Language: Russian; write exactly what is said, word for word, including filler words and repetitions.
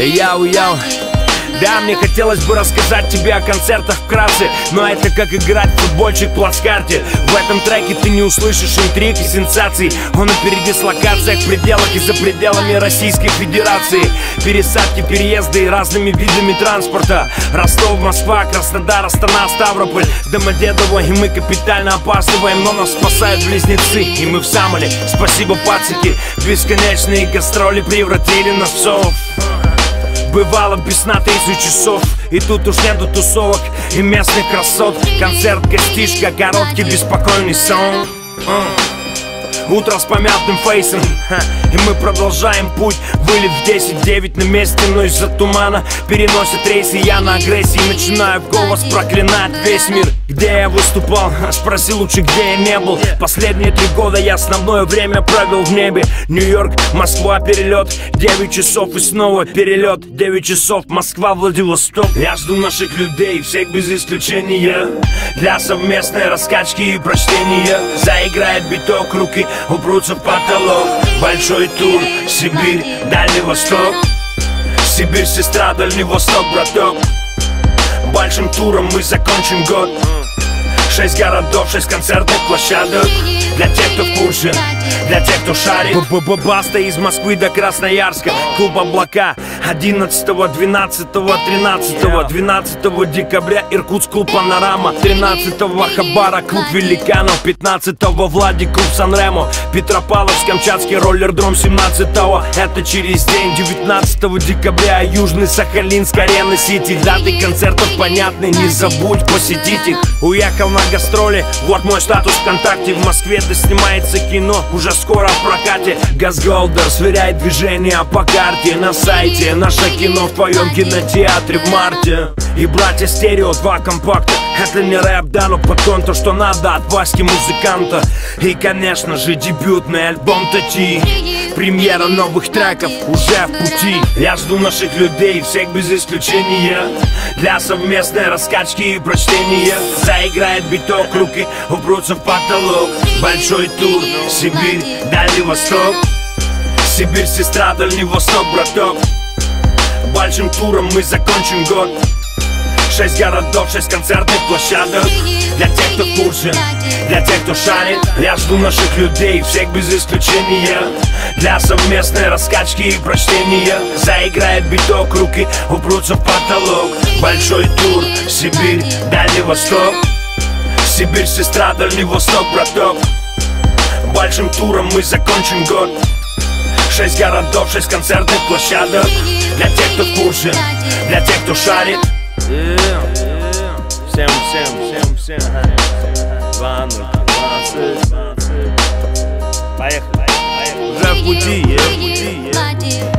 Яу-яу. Да, мне хотелось бы рассказать тебе о концертах вкратце, но это как играть в футбольчик в плацкарте. В этом треке ты не услышишь интриг и сенсаций. Он на передислокациях, пределах и за пределами Российской Федерации. Пересадки, переезды разными видами транспорта. Ростов, Москва, Краснодар, Астана, Ставрополь, Домодедово. И мы капитально опаздываем, но нас спасают близнецы. И мы в Самоле, спасибо, пацики. Бесконечные гастроли превратили нас в сов. Бывало без сна тридцать часов, и тут уж нету тусовок и местных красот. Концерт, гостишка, короткий, беспокойный сон. Утро с помятым фейсом, ха, и мы продолжаем путь. Вылет в десять девять на месте, но из-за тумана переносят рейсы. Я на агрессии начинаю в голос проклинать весь мир. Где я выступал? Спроси лучше, где я не был. Последние три года я основное время провел в небе. Нью-Йорк, Москва, перелет, девять часов и снова перелет. девять часов, Москва, Владивосток. Я жду наших людей, всех без исключения, для совместной раскачки и прочтения. Заиграет биток, руки упрутся в потолок. Большой тур, Сибирь, Дальний Восток. Сибирь, сестра, Дальний Восток, браток. Большим туром мы закончим год. Шесть городов, шесть концертных площадок. Для тех, кто в курсе, для тех, кто шарит. Баста из Москвы до Красноярска. Клуб Облака. Одиннадцатого, двенадцатого, тринадцатого, двенадцатого декабря Иркутск, клуб Панорама. Тринадцатого Хабара, клуб Великанов. Пятнадцатого Владик, клуб Сан-Ремо. Петропавловск, Камчатский роллердром. Семнадцатого это через день. Девятнадцатого декабря Южный Сахалинск, Арена Сити. Даты концертов понятны, не забудь посетить их. Уехал на гастроли, вот мой статус ВКонтакте. В Москве снимается кино, уже скоро в прокате. Газголдер сверяет движение по карте на сайте. Наше кино в твоем кинотеатре в марте. И братья Стерео, два компакта. Это не рэп, да, но подгон то, что надо от Васьки музыканта. И, конечно же, дебютный альбом Тати. Премьера новых треков уже в пути. Я жду наших людей, всех без исключения, для совместной раскачки и прочтения. Заиграет биток, руки упрутся в потолок. Большой тур, Сибирь, Дальний Восток. Сибирь, сестра, Дальний Восток, браток. Большим туром мы закончим год. Шесть городов, шесть концертных площадок. Для тех, кто в курсе, для тех, кто шарит. Я жду наших людей, всех без исключения, для совместной раскачки и прочтения. Заиграет биток, руки упрутся в потолок. Большой тур, Сибирь, Дальний Восток. Сибирь, сестра, Дальний Восток, браток. Большим туром мы закончим год. Шесть городов, шесть концертных площадок. Для тех, кто в курсе, для тех, кто шарит. Yeah, yeah. Всем, всем, всем, всем. два ноль двадцать. Поехали, поехали. Уже в пути, yeah.